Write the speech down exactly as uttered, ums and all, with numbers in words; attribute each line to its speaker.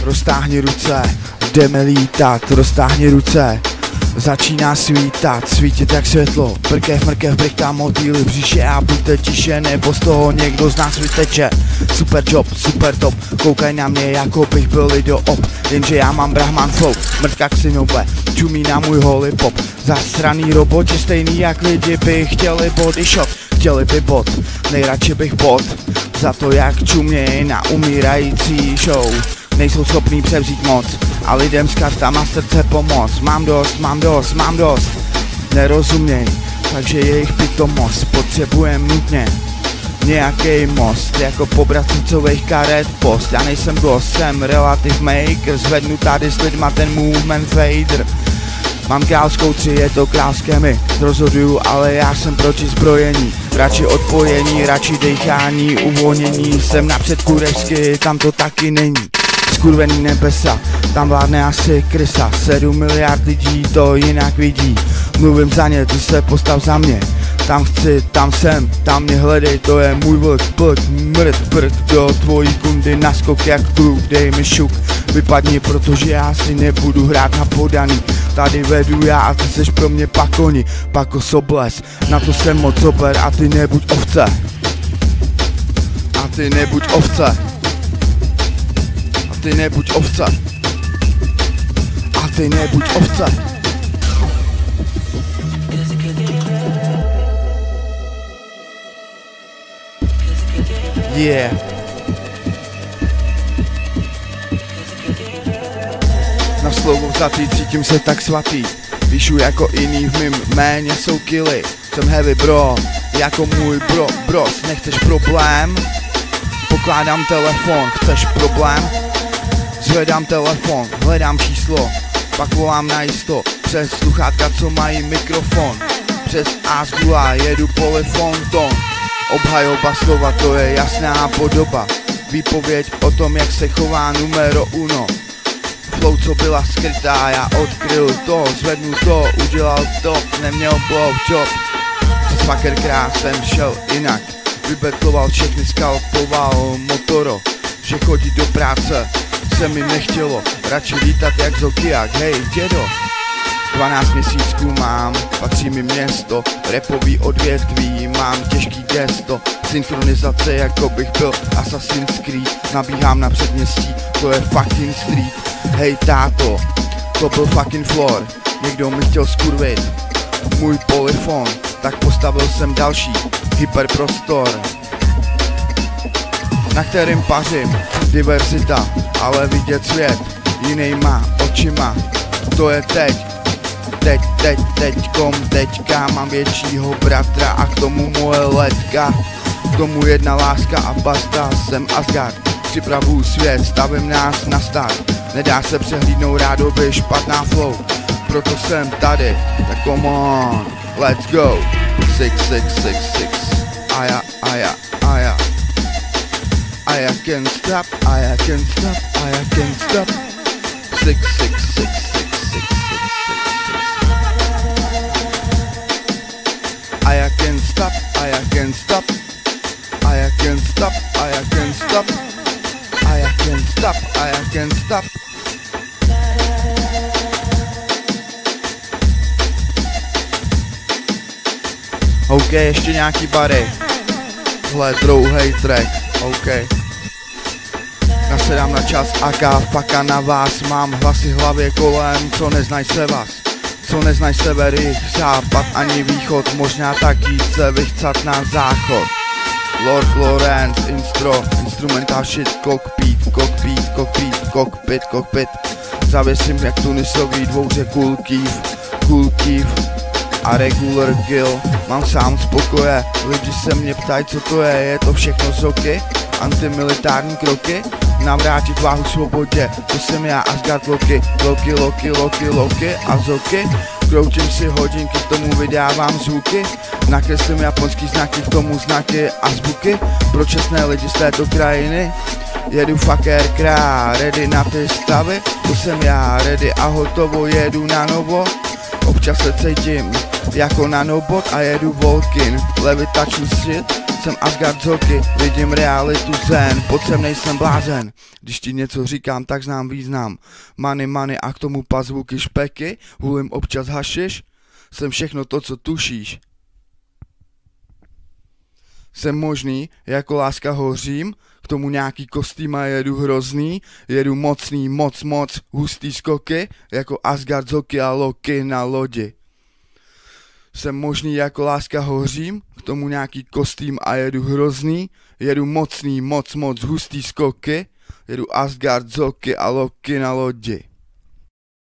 Speaker 1: Roztáhni ruce, jdeme lítat, roztáhni ruce. Začíná svítat, svítit jak světlo. Brkev, mrkev, brechta, motýly, břiše a buďte tiše, nebo z toho někdo z nás vyteče. Super job, super top, koukaj na mě, jako bych byl lido op. Jenže já mám brahman flow, mrtka ksinoble, čumí na můj holipop. Zasraný roboti, stejný jak lidi by chtěli body shot. Chtěli by bod, nejradši bych bod. Za to jak čuměj na umírající show. Nejsou schopný převzít moc a lidem s kartama srdce pomoct. Mám dost, mám dost, mám dost. Nerozuměj, takže jejich pitomost. Potřebujem nutně nějaký most, jako pobrat srdcových karet post. Já nejsem gost, jsem relative maker. Zvednu tady s lidma ten movement fader. Mám královskou tři, je to královské mi rozhoduju, ale já jsem proti zbrojení. Radši odpojení, radši dechání, uvolnění. Jsem napřed kurevsky, tam to taky není. Skurvený nebesa, tam vládne asi krysa. Sedm miliard lidí to jinak vidí. Mluvím za ně, ty se postav za mě. Tam chci, tam jsem, tam mě hledej, to je můj vlk, plk, mrt, brd. Do tvojí kundy naskok jak kluk, dej mi šuk. Vypadni, protože já si nebudu hrát na podaný. Tady vedu já a ty seš pro mě pakoni. Pako sobles, na to jsem moc oper a ty nebuď ovce. A ty nebuď ovce. A ty nebuď ovce. A ty nebuď ovce. Yeah. Na slovo vzatý, cítím se tak svatý. Píšu jako jiný, v mým jméně jsou killy. Jsem heavy bro, jako můj bro, bros. Nechceš problém? Pokládám telefon, chceš problém? Zvedám telefon, hledám číslo, pak volám na jisto. Přes sluchátka, co mají mikrofon. Přes Asgula jedu polifon ton. Obhajoba slova, to je jasná podoba. Výpověď o tom, jak se chová numero uno. Flow, co byla skrytá, já odkryl to, zvednu to, udělal to, neměl blow job. Přes fucker krás jsem šel jinak, vybetloval všechny, skalpoval motoro. Že chodit do práce se mi nechtělo, radši lítat jak zokiak, hej dědo. dvanáct měsíců mám, patří mi město, rapový odvětví, mám těžký gesto. Synchronizace, jako bych byl Assassin's Creed. Nabíhám na předměstí, to je fucking street. Hej táto, to byl fucking floor. Někdo mi chtěl skurvit můj polyfon, tak postavil jsem další hyperprostor, na kterým pařím diverzita, ale vidět svět jinýma očima. To je teď, teď, teď, teďkom, teďka. Mám většího bratra a k tomu moje letka. K tomu jedna láska a basta, jsem Asgard. Připravuju svět, stavím nás na start. Nedá se přehlídnout rádoby špatná flow. Proto jsem tady, tak come on, let's go. Six, six, six, six. Aja, aja, aja. I can't stop, I can't stop, I can't stop. Six, six, six, six, six, six, six, six. I can't stop, I can't stop. I can't stop, I can't stop. I can't stop, I can't stop. OK, ještě nějaký bary. Tohle druhý track, OK. Nasedám na čas a ká, faka na vás. Mám hlasy hlavě kolem, co neznají se vás. Co neznají sever, jich, západ ani východ. Možná tak jít se vychcat na záchod. Lord Lawrence, instro, instrumental shit, cockpit, cockpit, cockpit, cockpit, cockpit. Zavěsím jak tunisový dvouře cool keef, cool keef a regular kill. Mám sám z pokoje, lidi se mě ptají, co to je, je to všechno zoky? Antimilitární kroky, navrátit váhu svobodě, to jsem já, Asgard Loki, Loki, Loki, Loki, Loki a zoky. Kroučím si hodinky, k tomu vydávám zvuky, nakreslím japonský znaky, k tomu znaky a zvuky. Pro čestné lidi z této krajiny, jedu fucker krá, ready na ty stavy, to jsem já, ready a hotovo, jedu na novo. Občas se cítím jako nanobot a jedu Volkin. Levitační svět, jsem Asgard z hoky, vidím realitu zen, pod sem nejsem blázen. Když ti něco říkám, tak znám význam. Money, money a k tomu pas zvuky špeky, hulím občas hašiš, jsem všechno to, co tušíš. Jsem možný, jako láska hořím, k tomu nějaký kostým a jedu hrozný, jedu mocný, moc, moc, hustý skoky, jako Asgard z hoky a Loki na lodi. Jsem možný, jako láska hořím, k tomu nějaký kostým a jedu hrozný, jedu mocný, moc, moc, hustý skoky, jedu Asgard z hoky a Loki na lodi.